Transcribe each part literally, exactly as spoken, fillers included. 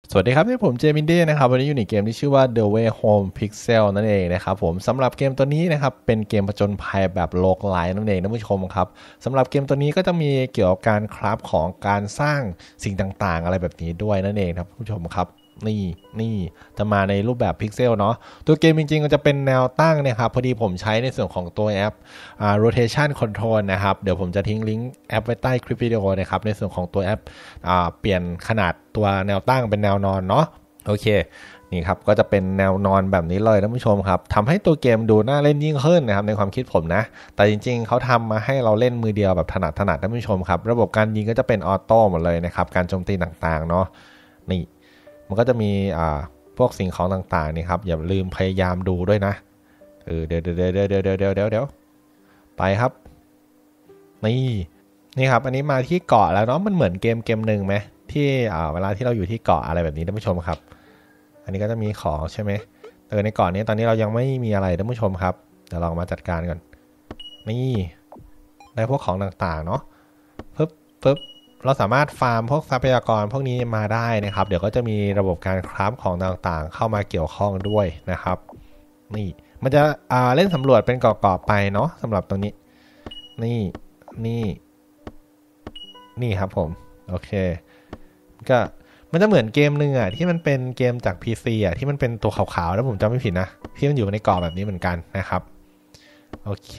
สวัสดีครับที่ผมเจมินเด้นะครับวันนี้อยู่ในเกมที่ชื่อว่า The Way Home Pixel นั่นเองนะครับผมสำหรับเกมตัวนี้นะครับเป็นเกมผจญภัยแบบโลกไลท์นั่นเองท่านผู้ชมครับสำหรับเกมตัวนี้ก็จะมีเกี่ยวกับการคราฟของการสร้างสิ่งต่างๆอะไรแบบนี้ด้วยนั่นเองครับผู้ชมครับนี่นี่จะมาในรูปแบบพิกเซลเนาะตัวเกมจริงๆก็จะเป็นแนวตั้งเนี่ยครับพอดีผมใช้ในส่วนของตัวแอปอ่า rotation control นะครับเดี๋ยวผมจะทิ้งลิงก์แอปไว้ใต้คลิปวิดีโอนะครับในส่วนของตัวแอปอ่าเปลี่ยนขนาดตัวแนวตั้งเป็นแนวนอนเนาะโอเคนี่ครับก็จะเป็นแนวนอนแบบนี้เลยท่านผู้ชมครับทำให้ตัวเกมดูน่าเล่นยิ่งขึ้นนะครับในความคิดผมนะแต่จริงๆเขาทำมาให้เราเล่นมือเดียวแบบถนัดถนัดท่านผู้ชมครับระบบการยิงก็จะเป็นออโต้หมดเลยนะครับการโจมตีต่างๆเนาะนี่มันก็จะมีอ่าพวกสิ่งของต่างๆนี่ครับอย่าลืมพยายามดูด้วยนะเออเดี๋ยวเดี๋ยวเดี๋ยวเดี๋ยวเดี๋ยวเดี๋ยวเดี๋ยวเดี๋ยวไปครับนี่นี่ครับอันนี้มาที่เกาะแล้วเนาะมันเหมือนเกมเกมหนึ่งไหมที่อ่าเวลาที่เราอยู่ที่เกาะอะไรแบบนี้ท่านผู้ชมครับอันนี้ก็จะมีของใช่ไหมเออในเกาะนี้ตอนนี้เรายังไม่มีอะไรท่านผู้ชมครับเดี๋ยวลองมาจัดการก่อนนี่ได้พวกของต่างๆเนาะปึ๊บปึ๊บ เราสามารถฟาร์มพวกทรัพยากรพวกนี้มาได้นะครับเดี๋ยวก็จะมีระบบการคราฟของต่างๆเข้ามาเกี่ยวข้องด้วยนะครับนี่มันจะอ่าเล่นสำรวจเป็นเกาะๆไปเนาะสำหรับตรงนี้นี่นี่นี่ครับผมโอเคก็มันจะเหมือนเกมหนึ่งอ่ะที่มันเป็นเกมจาก พี ซี อ่ะที่มันเป็นตัวขาวๆแล้วผมจำไม่ผิดนะที่มันอยู่ในเกาะแบบนี้เหมือนกันนะครับโอเค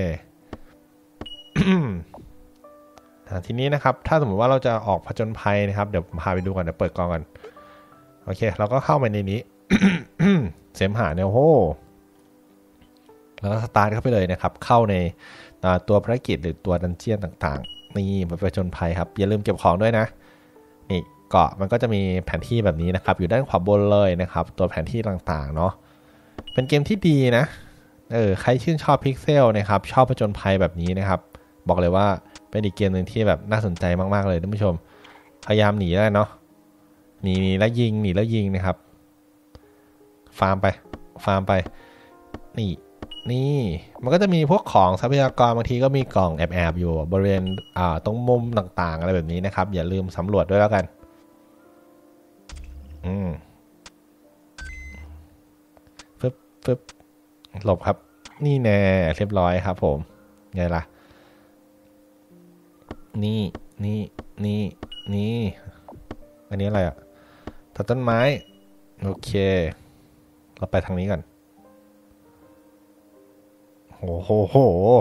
ทีนี้นะครับถ้าสมมติว่าเราจะออกผจญภัยนะครับเดี๋ยวผมพาไปดูก่อนเดี๋ยวเปิดกล่องกันโอเคเราก็เข้ามาในนี้ เสมหาเนี่ยโอ้แล้วก็สตาร์ทเข้าไปเลยนะครับเข้าในตัวภารกิจหรือตัวดันเจียนต่างๆนี่ผจญภัยครับอย่าลืมเก็บของด้วยนะนี่เกาะมันก็จะมีแผนที่แบบนี้นะครับอยู่ด้านขวาบนเลยนะครับตัวแผนที่ต่างๆเนาะเป็นเกมที่ดีนะเออใครชื่นชอบพิกเซลนะครับชอบผจญภัยแบบนี้นะครับบอกเลยว่าเป็นอีกเกมหนึ่งที่แบบน่าสนใจมากๆเลยท่านผู้ชมพยายามหนีแล้วเนาะหนีหนีแล้วยิงหนีแล้วยิงนะครับฟาร์มไปฟาร์มไปนี่นี่มันก็จะมีพวกของทรัพยากรบางทีก็มีกล่องแอบๆอยู่บริเวณอ่าตรงมุมต่างๆอะไรแบบนี้นะครับอย่าลืมสำรวจด้วยแล้วกันอืมฟึบฟึบหลบครับนี่แน่เรียบร้อยครับผมไงล่ะนี่นี่นี่นี่อันนี้อะไรอ่ะตัดต้นไม้โอเคเราไปทางนี้ก่อนโอ้โหโห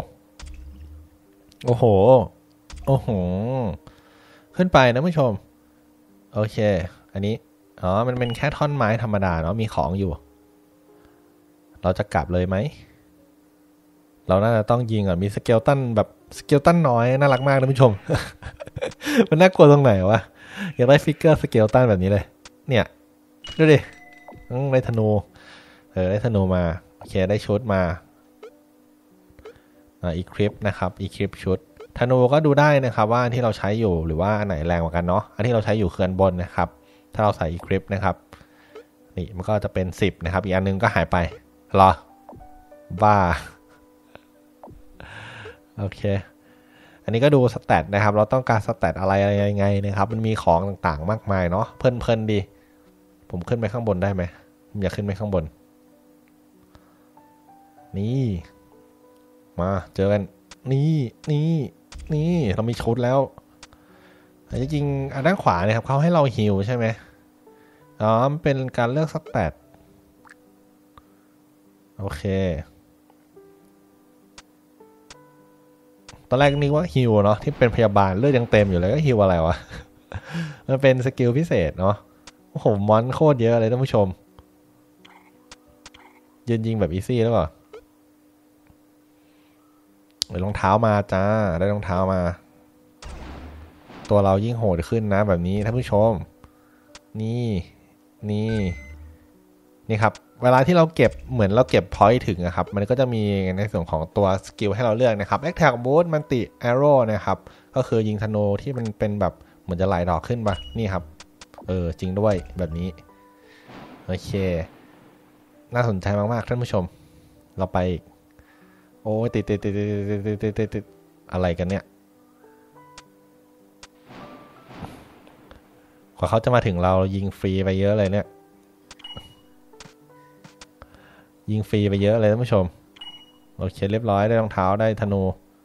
โอ้โหโอ้โหขึ้นไปนะผู้ชมโอเคอันนี้อ๋อมันเป็นแค่ท่อนไม้ธรรมดาเนาะมีของอยู่เราจะกลับเลยไหมเราน่าจะต้องยิงก่อนมีสเกลตันแบบสเกลตันน้อยน่ารักมากนะผู้ชม มันน่ากลัวตรงไหนวะอยากได้ฟิกเกอร์สเกลตันแบบนี้เลยเนี่ยดูดิได้ธนูเออได้ธนูมาโอเคได้ชุดมาอ่าอีคลิปนะครับอีคลิปชุดธนูก็ดูได้นะครับว่าที่เราใช้อยู่หรือว่าอันไหนแรงกว่ากันเนาะอันที่เราใช้อยู่คืออันบนนะครับถ้าเราใส่อีคลิปนะครับนี่มันก็จะเป็นสิบนะครับอีกอันนึงก็หายไปรอบ้าโอเคอันนี้ก็ดูสแตทนะครับเราต้องการสแตทอะไรอะไรยังไงนะครับมันมีของต่างๆมากมายเนาะเพลินๆดีผมขึ้นไปข้างบนได้ไหมผมอยากขึ้นไปข้างบนนี่มาเจอกันนี่นี่นี่เรามีชุดแล้วจริงๆอันด้านขวาเนี่ยครับเขาให้เราฮิลใช่ไหมอ๋อมันเป็นการเลือกสแตทโอเคตอนแรกนึกว่าฮิลเนาะที่เป็นพยาบาลเลือดยังเต็มอยู่เลยก็ฮิลอะไรวะ มันเป็นสกิลพิเศษเนาะโอ้โหมอนโคตรเยอะเลยท่านผู้ชมยืนยิงแบบอีซี่แล้วเปล่ารองเท้ามาจ้าได้รองเท้ามาตัวเรายิ่งโหดขึ้นนะแบบนี้ท่านผู้ชมนี่นี่นี่ครับเวลาที่เราเก็บเหมือนเราเก็บพอยต์ถึงนะครับมันก็จะมีในส่วนของตัวสกิลให้เราเลือกนะครับ Attack Boost มันติ Arrow นะครับก็คือยิงธนูที่มันเป็นแบบเหมือนจะไหลดอกขึ้นปะนี่ครับเออจริงด้วยแบบนี้โอเคน่าสนใจมากๆท่านผู้ชมเราไปโอ้ยติดติดติดติดติดติดติดติดอะไรกันเนี่ยกว่าเขาจะมาถึงเรายิงฟรีไปเยอะเลยเนี่ยยิงฟรีไปเยอะเลยท่านผู้ชมโอเคเรียบร้อยได้รองเท้าได้ธนู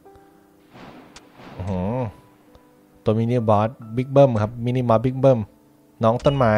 ตัวมินิบอสบิ๊กเบิ้มครับมินิบอสบิ๊กเบิ้มน้องต้นไม้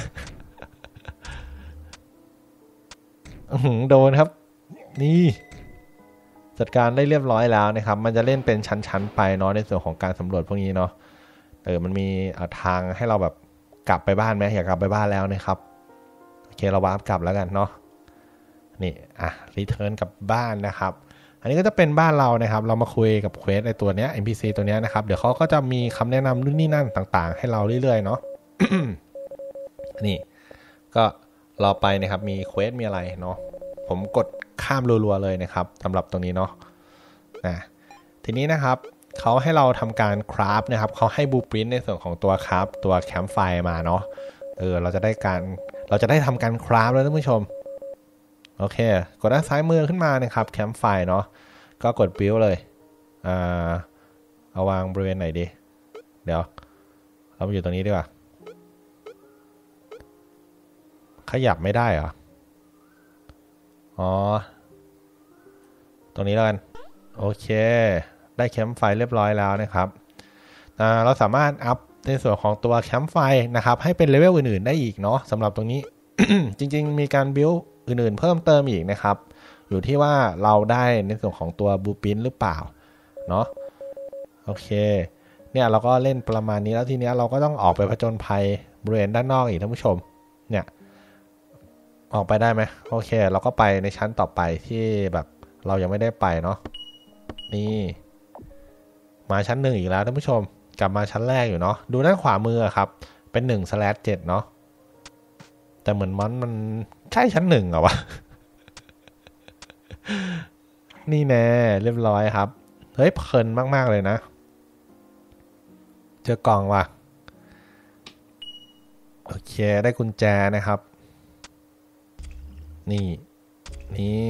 โดนครับนี่จัดการได้เรียบร้อยแล้วนะครับมันจะเล่นเป็นชั้นๆไปเนาะในส่วนของการสำรวจพวกนี้เนาะเออมันมีทางให้เราแบบกลับไปบ้านไหมอยากกลับไปบ้านแล้วนะครับโอเคเราวาร์ปกลับแล้วกันเนาะนี่อ่ะรีเทิร์นกลับบ้านนะครับอันนี้ก็จะเป็นบ้านเรานะครับเรามาคุยกับเควสในตัวเนี้ย เอ็ม พี ซี ตัวเนี้ยนะครับเดี๋ยวเขาก็จะมีคำแนะนำนู่นนี่นั่นต่างๆให้เราเรื่อยๆเนาะ นี่ก็รอไปนะครับมีเควสมีอะไรเนาะผมกดข้ามรัวๆเลยนะครับสำหรับตรงนี้เนาะนะทีนี้นะครับเขาให้เราทำการคราฟนะครับเขาให้บลูพรินท์ในส่วนของตัวคราฟตัวแคมป์ไฟมาเนาะเออเราจะได้การเราจะได้ทำการคราฟแล้วท่านผู้ชมโอเคกดด้านซ้ายมือขึ้นมานะครับแคมป์ไฟเนาะก็กดบิลเลยอ่าเอาวางบริเวณไหนดีเดี๋ยวเรามาอยู่ตรงนี้ดีกว่าขยับไม่ได้เหรออ๋อตรงนี้แล้วกันโอเคได้แคมป์ไฟเรียบร้อยแล้วนะครับเราสามารถอัพในส่วนของตัวแคมป์ไฟนะครับให้เป็นเลเวลอื่นๆได้อีกเนาะสำหรับตรงนี้ จริงๆมีการบิลอื่นๆเพิ่มเติมอีกนะครับอยู่ที่ว่าเราได้ในส่วนของตัวบลูพรินท์หรือเปล่าเนาะโอเคเนี่ยเราก็เล่นประมาณนี้แล้วทีเนี้ยเราก็ต้องออกไปผจญภัยบริเวณด้านนอกอีกท่านผู้ชมเนี่ยออกไปได้ไหมโอเคเราก็ไปในชั้นต่อไปที่แบบเรายังไม่ได้ไปเนาะนี่มาชั้นหนึ่งอีกแล้วท่านผู้ชมกลับมาชั้นแรกอยู่เนาะดูด้านขวามือครับเป็นหนึ่งสแลชเจ็ดเนาะแต่เหมือนมันมันใช่ชั้นหนึ่งเหรอวะ นี่แน่เรียบร้อยครับเฮ้ยเพลินมากๆเลยนะเจอกล่องว่ะโอเคได้กุญแจนะครับนี่นี่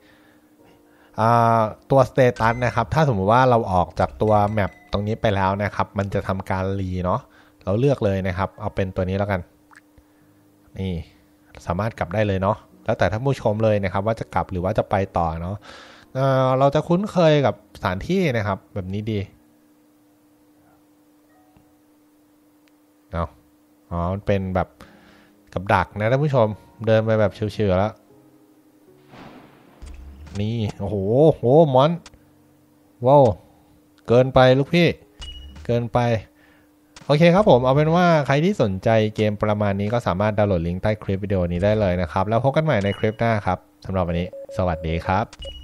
ตัวสเตตัสนะครับถ้าสมมติว่าเราออกจากตัวแมปตรงนี้ไปแล้วนะครับมันจะทำการรีเนาะเราเลือกเลยนะครับเอาเป็นตัวนี้แล้วกันนี่สามารถกลับได้เลยเนาะแล้วแต่ท่านผู้ชมเลยนะครับว่าจะกลับหรือว่าจะไปต่อเนาะเอ่อเราจะคุ้นเคยกับสถานที่นะครับแบบนี้ดีเนาะอ๋อมันเป็นแบบกับดักนะท่านผู้ชมเดินไปแบบเฉียวๆแล้วนี่โอ้โหโหมอนว้าวเกินไปลูกพี่เกินไปโอเคครับผมเอาเป็นว่าใครที่สนใจเกมประมาณนี้ก็สามารถดาวน์โหลดลิงก์ใต้คลิปวิดีโอนี้ได้เลยนะครับแล้วพบกันใหม่ในคลิปหน้าครับสำหรับวันนี้สวัสดีครับ